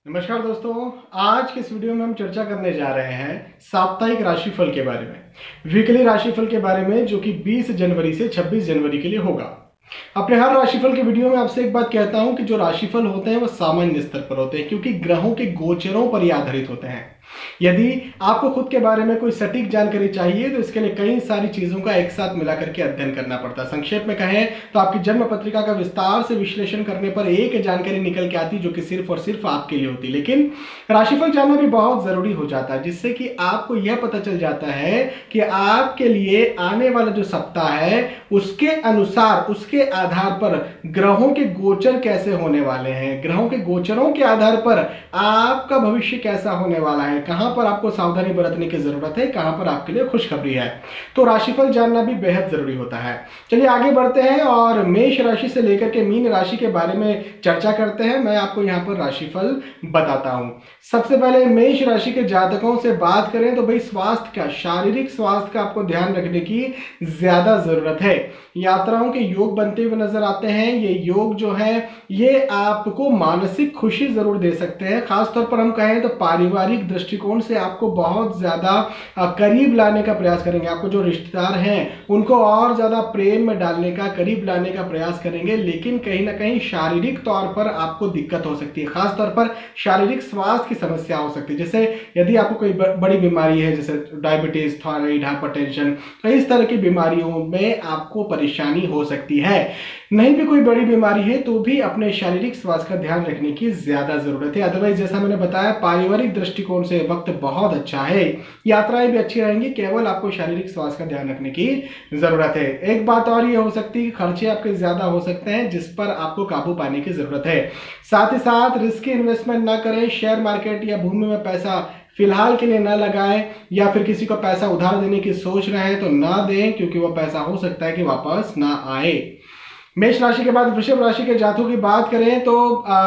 नमस्कार दोस्तों, आज के इस वीडियो में हम चर्चा करने जा रहे हैं साप्ताहिक राशिफल के बारे में, वीकली राशिफल के बारे में, जो कि 20 जनवरी से 26 जनवरी के लिए होगा। अपने हर राशिफल के वीडियो में आपसे एक बात कहता हूं कि जो राशिफल होते हैं वो सामान्य स्तर पर होते हैं, क्योंकि ग्रहों के गोचरों पर ही आधारित होते हैं। यदि आपको खुद के बारे में कोई सटीक जानकारी चाहिए तो इसके लिए कई सारी चीजों का एक साथ मिलाकर के अध्ययन करना पड़ता है। संक्षेप में कहें तो आपकी जन्म पत्रिका का विस्तार से विश्लेषण करने पर एक जानकारी निकल के आती जो कि सिर्फ और सिर्फ आपके लिए होती। लेकिन राशिफल जानना भी बहुत जरूरी हो जाता है, जिससे कि आपको यह पता चल जाता है कि आपके लिए आने वाला जो सप्ताह है उसके अनुसार, उसके आधार पर ग्रहों के गोचर कैसे होने वाले हैं, ग्रहों के गोचरों के आधार पर आपका भविष्य कैसा होने वाला है, कहां पर आपको सावधानी बरतने की जरूरत है, कहां पर आपके लिए खुशखबरी है। तो राशिफल जानना भी बेहद जरूरी होता है। चलिए आगे बढ़ते हैं और मेष राशि से लेकर के मीन राशि के बारे में चर्चा करते हैं। मैं आपको यहां पर राशिफल बताता हूं। सबसे पहले मेष राशि के जातकों से बात करें तो भाई स्वास्थ्य का, शारीरिक स्वास्थ्य का आपको ध्यान रखने की ज्यादा जरूरत है। यात्राओं के योग बनते हुए नजर आते हैं। ये योग जो है ये आपको मानसिक खुशी जरूर दे सकते हैं। खासतौर पर हम कहें तो पारिवारिक दृष्टिकोण से आपको बहुत ज्यादा करीब लाने का प्रयास करेंगे। आपको जो रिश्तेदार हैं उनको और ज्यादा प्रेम में डालने का, करीब लाने का प्रयास करेंगे। लेकिन कहीं ना कहीं शारीरिक तौर पर आपको दिक्कत हो सकती है, खासतौर पर शारीरिक स्वास्थ्य की समस्या हो सकती है। जैसे यदि आपको कोई बड़ी बीमारी है, जैसे डायबिटीज, थायराइड, हाइपरटेंशन, तो इस तरह की बीमारियों में आपको परेशानी हो सकती है। नहीं भी कोई बड़ी बीमारी है तो भी अपने शारीरिक स्वास्थ्य का ध्यान रखने की ज्यादा जरूरत है। अदरवाइज जैसा मैंने बताया, पारिवारिक दृष्टिकोण से वक्त बहुत अच्छा है, यात्राएं भी अच्छी रहेंगी। केवल आपको शारीरिक स्वास्थ्य का ध्यान रखने की जरूरत है। एक बात और ये हो सकती है, खर्चे आपके ज्यादा हो सकते हैं जिस पर आपको काबू पाने की जरूरत है। साथ ही साथ रिस्की इन्वेस्टमेंट ना करें। शेयर मार्केट या भूमि में पैसा फिलहाल के लिए ना लगाएं, या फिर किसी को पैसा उधार देने की सोच रहे हैं तो ना दें, क्योंकि वो पैसा हो सकता है कि वापस ना आए। मेष राशि के बाद वृषभ राशि के जातकों की बात करें तो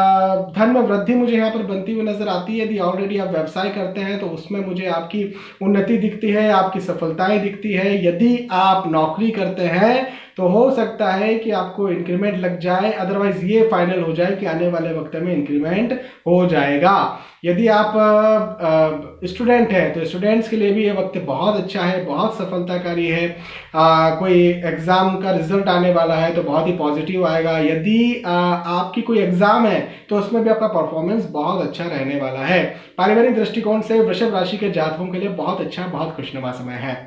धन में वृद्धि मुझे यहाँ पर बनती हुई नजर आती है। यदि ऑलरेडी आप व्यवसाय करते हैं तो उसमें मुझे आपकी उन्नति दिखती है, आपकी सफलताएं दिखती है। यदि आप नौकरी करते हैं तो हो सकता है कि आपको इंक्रीमेंट लग जाए, अदरवाइज ये फाइनल हो जाए कि आने वाले वक्त में इंक्रीमेंट हो जाएगा। यदि आप स्टूडेंट हैं तो स्टूडेंट्स के लिए भी ये वक्त बहुत अच्छा है, बहुत सफलताकारी है। कोई एग्जाम का रिजल्ट आने वाला है तो बहुत ही पॉजिटिव आएगा। यदि आपकी कोई एग्जाम है तो उसमें भी आपका परफॉर्मेंस बहुत अच्छा रहने वाला है। पारिवारिक दृष्टिकोण से वृषभ राशि के जातकों के लिए बहुत अच्छा, बहुत खुशनुमा समय है।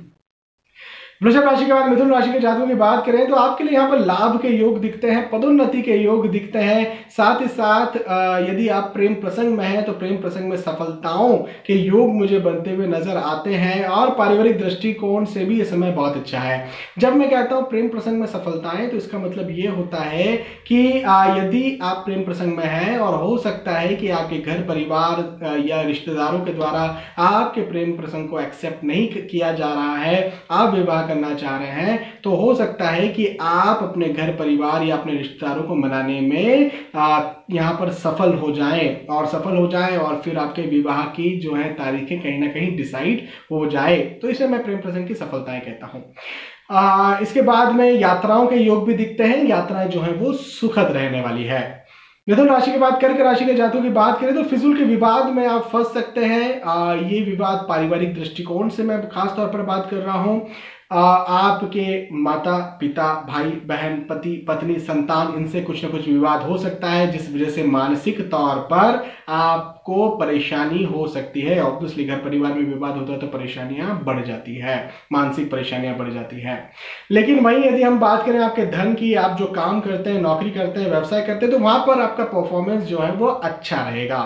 वृषभ राशि के बाद मिथुन राशि के जातकों की बात करें तो आपके लिए यहाँ पर लाभ के योग दिखते हैं, पदोन्नति के योग दिखते हैं। साथ ही साथ यदि आप प्रेम प्रसंग में हैं तो प्रेम प्रसंग में सफलताओं के योग मुझे बनते हुए नजर आते हैं। और पारिवारिक दृष्टिकोण से भी ये समय बहुत अच्छा है। जब मैं कहता हूँ प्रेम प्रसंग में सफलताएं तो इसका मतलब ये होता है कि यदि आप प्रेम प्रसंग में हैं और हो सकता है कि आपके घर परिवार या रिश्तेदारों के द्वारा आपके प्रेम प्रसंग को एक्सेप्ट नहीं किया जा रहा है, आप विवाह करना चाह रहे हैं, तो हो सकता है कि आप अपने घर परिवार या अपने रिश्तेदारों को मनाने में यहाँ पर सफल हो जाएं और फिर आपके विवाह की जो है तारीखें कहीं ना कहीं डिसाइड हो जाए। तो इसे मैं प्रेम प्रसंग की सफलताएं कहता हूं। इसके बाद में यात्राओं के योग भी दिखते हैं। यात्राएं जो है वो सुखद रहने वाली है। मिथुन राशि के बाद कर्क राशि के जातकों की बात करें तो फिजूल के विवाद में आप फंस सकते हैं। ये विवाद पारिवारिक दृष्टिकोण से मैं खास तौर पर बात कर रहा हूं। आपके माता पिता, भाई बहन, पति पत्नी, संतान, इनसे कुछ ना कुछ विवाद हो सकता है, जिस वजह से मानसिक तौर पर आपको परेशानी हो सकती है। ऑब्वियसली घर परिवार में विवाद होता है तो परेशानियां बढ़ जाती है, मानसिक परेशानियां बढ़ जाती है। लेकिन वहीं यदि हम बात करें आपके धन की, आप जो काम करते हैं, नौकरी करते हैं, व्यवसाय करते हैं, तो वहां पर आपका परफॉर्मेंस जो है वो अच्छा रहेगा।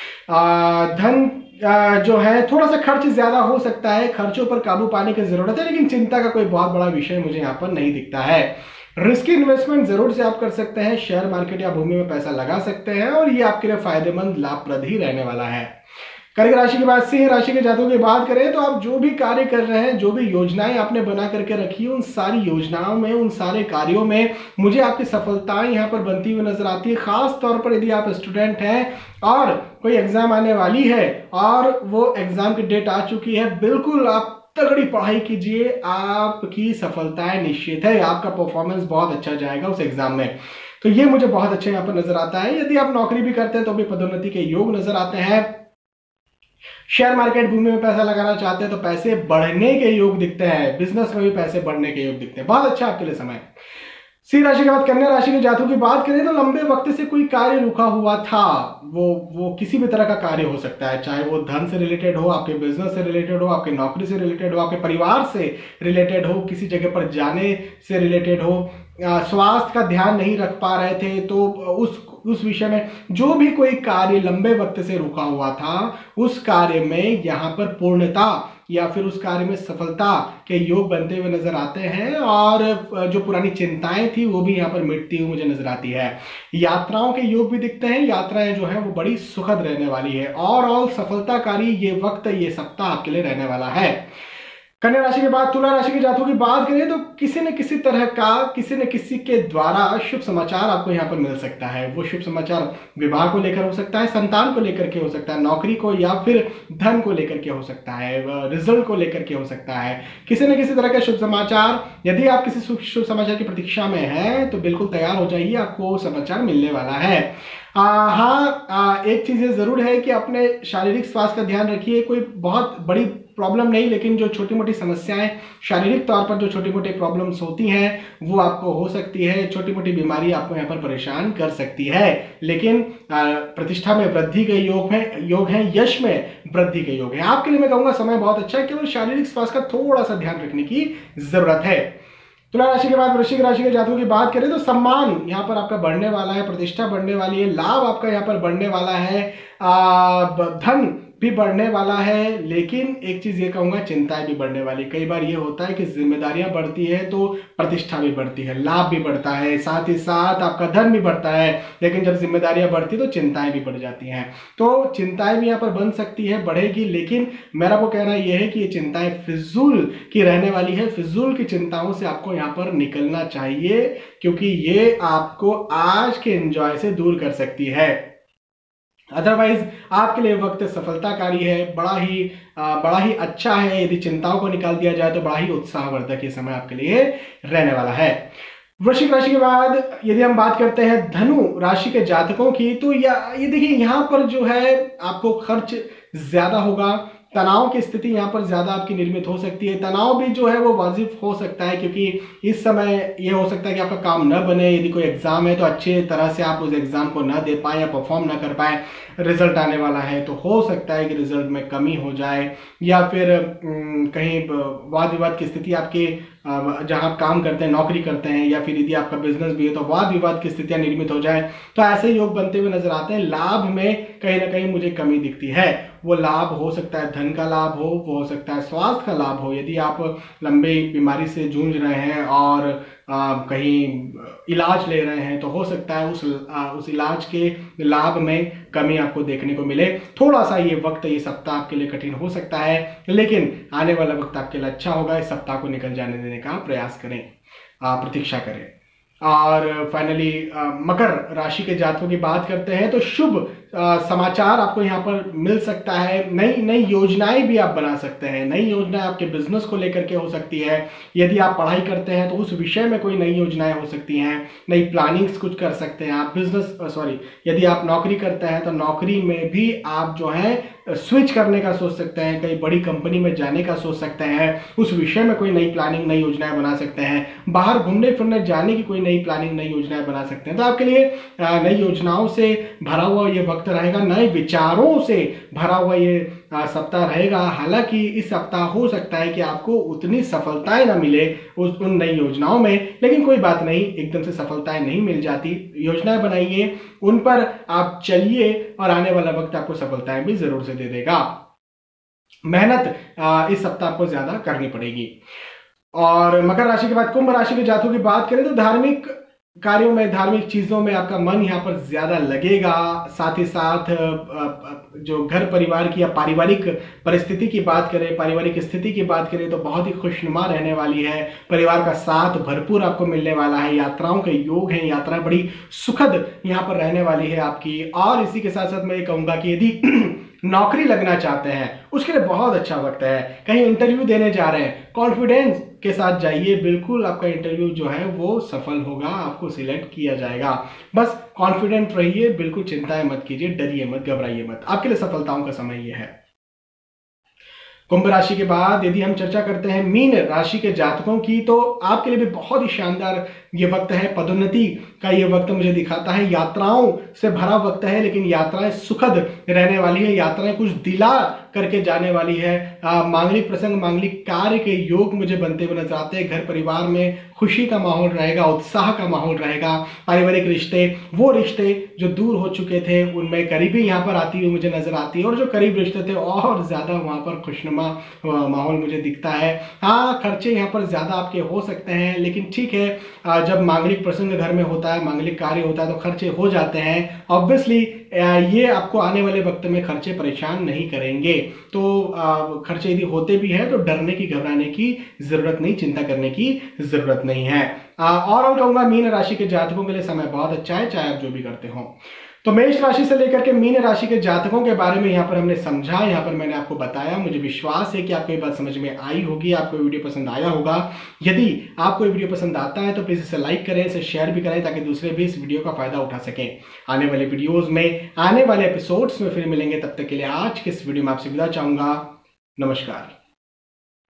धन जो है थोड़ा सा खर्च ज्यादा हो सकता है, खर्चों पर काबू पाने की जरूरत है, लेकिन चिंता का कोई बहुत बड़ा विषय मुझे यहाँ पर नहीं दिखता है। रिस्की इन्वेस्टमेंट जरूर से आप कर सकते हैं, शेयर मार्केट या भूमि में पैसा लगा सकते हैं और ये आपके लिए फायदेमंद, लाभप्रद ही रहने वाला है। कर्क राशि के बाद सिंह राशि के जातकों की बात करें तो आप जो भी कार्य कर रहे हैं, जो भी योजनाएं आपने बना करके रखी है, उन सारी योजनाओं में, उन सारे कार्यों में मुझे आपकी सफलताएं यहाँ पर बनती हुई नजर आती है। खास तौर पर यदि आप स्टूडेंट हैं और कोई एग्जाम आने वाली है और वो एग्जाम की डेट आ चुकी है, बिल्कुल आप तगड़ी पढ़ाई कीजिए, आपकी सफलताएं निश्चित है, आपका परफॉर्मेंस बहुत अच्छा जाएगा उस एग्जाम में। तो ये मुझे बहुत अच्छे यहाँ पर नजर आता है। यदि आप नौकरी भी करते हैं तो भी पदोन्नति के योग नजर आते हैं। शेयर मार्केट भूमि में पैसा लगाना चाहते हैं तो पैसे बढ़ने के योग दिखते हैं। बिजनेस में भी पैसे बढ़ने के योग दिखते हैं। बहुत अच्छा आपके लिए समय। सी राशि के बाद कन्या राशि के जातकों की बात करें तो लंबे वक्त से कोई कार्य रुका हुआ था, वो किसी भी तरह का कार्य हो सकता है, चाहे वो धन से रिलेटेड हो, आपके बिजनेस से रिलेटेड हो, आपके नौकरी से रिलेटेड हो, आपके परिवार से रिलेटेड हो, किसी जगह पर जाने से रिलेटेड हो, स्वास्थ्य का ध्यान नहीं रख पा रहे थे तो उस विषय में जो भी कोई कार्य लंबे वक्त से रुका हुआ था उस कार्य में यहाँ पर पूर्णता या फिर उस कार्य में सफलता के योग बनते हुए नजर आते हैं। और जो पुरानी चिंताएं थी वो भी यहाँ पर मिटती हुई मुझे नजर आती है। यात्राओं के योग भी दिखते हैं। यात्राएं जो है वो बड़ी सुखद रहने वाली है। ओवरऑल सफलताकारी ये वक्त, ये सप्ताह आपके लिए रहने वाला है। कन्या राशि के बाद तुला राशि के जातकों की बात करें तो किसी न किसी तरह का, किसी न किसी के द्वारा शुभ समाचार आपको यहाँ पर मिल सकता है। वो शुभ समाचार विवाह को लेकर हो सकता है, संतान को लेकर के हो सकता है, नौकरी को या फिर धन को लेकर के हो सकता है, रिजल्ट को लेकर के हो सकता है। किसी न किसी तरह का शुभ समाचार, यदि आप किसी शुभ समाचार की प्रतीक्षा में हैं तो बिल्कुल तैयार हो जाइए, आपको समाचार मिलने वाला है। एक चीज़ जरूर है कि अपने शारीरिक स्वास्थ्य का ध्यान रखिए। कोई बहुत बड़ी प्रॉब्लम नहीं, लेकिन जो छोटी मोटी समस्याएं, शारीरिक तौर पर जो छोटी मोटी प्रॉब्लम्स होती हैं वो आपको हो सकती है। छोटी मोटी बीमारी आपको यहाँ पर परेशान कर सकती है, लेकिन प्रतिष्ठा में वृद्धि के योग है, यश में वृद्धि के योग है। आपके लिए मैं कहूँगा समय बहुत अच्छा है, केवल शारीरिक स्वास्थ्य का थोड़ा सा ध्यान रखने की जरूरत है। तुला राशि के बाद वृश्चिक राशि के जातकों की बात करें तो सम्मान यहाँ पर आपका बढ़ने वाला है, प्रतिष्ठा बढ़ने वाली है, लाभ आपका यहाँ पर बढ़ने वाला है, धन भी बढ़ने वाला है। लेकिन एक चीज ये कहूंगा, चिंताएं भी बढ़ने वाली। कई बार ये होता है कि जिम्मेदारियां बढ़ती है तो प्रतिष्ठा भी बढ़ती है, लाभ भी बढ़ता है, साथ ही साथ आपका धन भी बढ़ता है। लेकिन जब जिम्मेदारियां बढ़ती तो चिंताएं भी बढ़ जाती हैं। तो चिंताएं भी यहाँ पर बन सकती है, बढ़ेगी। लेकिन मेरा वो कहना यह है कि ये चिंताएं फिजूल की रहने वाली है। फिजूल की चिंताओं से आपको यहाँ पर निकलना चाहिए, क्योंकि ये आपको आज के एंजॉय से दूर कर सकती है। अदरवाइज आपके लिए वक्त सफलताकारी है, बड़ा ही अच्छा है। यदि चिंताओं को निकाल दिया जाए तो बड़ा ही उत्साहवर्धक ये समय आपके लिए रहने वाला है। वृश्चिक राशि के बाद यदि हम बात करते हैं धनु राशि के जातकों की, तो ये देखिए यहाँ पर जो है आपको खर्च ज्यादा होगा, तनाव की स्थिति यहाँ पर ज्यादा आपकी निर्मित हो सकती है। तनाव भी जो है वो वाजिब हो सकता है, क्योंकि इस समय ये हो सकता है कि आपका काम न बने। यदि कोई एग्जाम है तो अच्छे तरह से आप उस एग्जाम को न दे पाए या परफॉर्म न कर पाए। रिजल्ट आने वाला है तो हो सकता है कि रिजल्ट में कमी हो जाए, या फिर कहीं वाद विवाद की स्थिति आपके जहां आप काम करते हैं, नौकरी करते हैं, या फिर यदि आपका बिजनेस भी है तो वाद विवाद की स्थितियां निर्मित हो जाए। तो ऐसे योग बनते हुए नजर आते हैं। लाभ में कहीं ना कहीं मुझे कमी दिखती है। वो लाभ हो सकता है धन का लाभ हो, वो हो सकता है स्वास्थ्य का लाभ हो। यदि आप लंबी बीमारी से जूझ रहे हैं और कहीं इलाज ले रहे हैं तो हो सकता है उस इलाज के लाभ में कमी आपको देखने को मिले। थोड़ा सा ये वक्त, ये सप्ताह आपके लिए कठिन हो सकता है, लेकिन आने वाला वक्त आपके लिए अच्छा होगा। इस सप्ताह को निकल जाने देने का प्रयास करें, प्रतीक्षा करें। और फाइनली मकर राशि के जातकों की बात करते हैं तो शुभ समाचार आपको यहाँ पर मिल सकता है। नई योजनाएं भी आप बना सकते हैं। नई योजनाएं आपके बिजनेस को लेकर के हो सकती है। यदि आप पढ़ाई करते हैं तो उस विषय में कोई नई योजनाएं हो सकती हैं, नई प्लानिंग्स कुछ कर सकते हैं आप। यदि आप नौकरी करते हैं तो नौकरी में भी आप जो है स्विच करने का सोच सकते हैं, कई बड़ी कंपनी में जाने का सोच सकते हैं। उस विषय में कोई नई प्लानिंग, नई योजनाएं बना सकते हैं। बाहर घूमने फिरने जाने की कोई नई प्लानिंग, नई योजनाएं बना सकते हैं। तो आपके लिए नई योजनाओं से भरा हुआ ये वक्त रहेगा, नए विचारों से भरा हुआ ये सप्ताह रहेगा। हालांकि इस सप्ताह हो सकता है कि आपको उतनी सफलताएं ना मिले उन नई योजनाओं में, लेकिन कोई बात नहीं, एकदम से सफलताएं नहीं मिल जाती। योजनाएं बनाइए, उन पर आप चलिए और आने वाला वक्त आपको सफलताएं भी जरूर से दे देगा। मेहनत इस सप्ताह आपको ज्यादा करनी पड़ेगी। और मकर राशि के बाद कुंभ राशि के जातकों की बात करें तो धार्मिक कार्यों में, धार्मिक चीजों में आपका मन यहाँ पर ज्यादा लगेगा। साथ ही साथ जो घर परिवार की या पारिवारिक परिस्थिति की बात करें, पारिवारिक स्थिति की बात करें तो बहुत ही खुशनुमा रहने वाली है। परिवार का साथ भरपूर आपको मिलने वाला है। यात्राओं के योग हैं, यात्राएं बड़ी सुखद यहाँ पर रहने वाली है आपकी। और इसी के साथ साथ मैं ये कहूंगा कि यदि नौकरी लगना चाहते हैं उसके लिए बहुत अच्छा वक्त है। कहीं इंटरव्यू देने जा रहे हैं, कॉन्फिडेंस के साथ जाइए, बिल्कुल आपका इंटरव्यू जो है वो सफल होगा, आपको सिलेक्ट किया जाएगा। बस कॉन्फिडेंट रहिए, बिल्कुल चिंताएं मत कीजिए, डरिए मत, घबराइए मत, आपके लिए सफलताओं का समय यह है। कुंभ राशि के बाद यदि हम चर्चा करते हैं मीन राशि के जातकों की, तो आपके लिए भी बहुत ही शानदार ये वक्त है। पदोन्नति का ये वक्त मुझे दिखाता है, यात्राओं से भरा वक्त है, लेकिन यात्राएं सुखद रहने वाली है, यात्राएं कुछ दिला करके जाने वाली है। मांगलिक प्रसंग, मांगलिक कार्य के योग मुझे बनते हुए नजर आते हैं। घर परिवार में खुशी का माहौल रहेगा, उत्साह का माहौल रहेगा। पारिवारिक रिश्ते, वो रिश्ते जो दूर हो चुके थे उनमें करीबी यहाँ पर आती हुई मुझे नजर आती है, और जो करीब रिश्ते थे और ज्यादा वहां पर खुशनुमा माहौल मुझे दिखता है। हाँ, खर्चे यहाँ पर ज्यादा आपके हो सकते हैं, लेकिन ठीक है, जब मांगलिक प्रसंग घर में होता है, मांगलिक कार्य होता है, तो खर्चे हो जाते हैं। ऑब्वियसली ये आपको आने वाले वक्त में खर्चे परेशान नहीं करेंगे। तो खर्चे यदि होते भी हैं तो डरने की, घबराने की जरूरत नहीं, चिंता करने की जरूरत नहीं है। और कहूंगा मीन राशि के जातकों के लिए समय बहुत अच्छा है, चाहे आप जो भी करते हो। तो मेष राशि से लेकर के मीन राशि के जातकों के बारे में यहाँ पर हमने समझा, यहाँ पर मैंने आपको बताया। मुझे विश्वास है कि आपको ये बात समझ में आई होगी, आपको वीडियो पसंद आया होगा। यदि आपको ये वीडियो पसंद आता है तो प्लीज इसे लाइक करें, इसे शेयर भी करें, ताकि दूसरे भी इस वीडियो का फायदा उठा सकें। आने वाले वीडियोज में, आने वाले एपिसोड्स में फिर मिलेंगे। तब तक के लिए आज के इस वीडियो में आपसे विदा चाहूंगा। नमस्कार।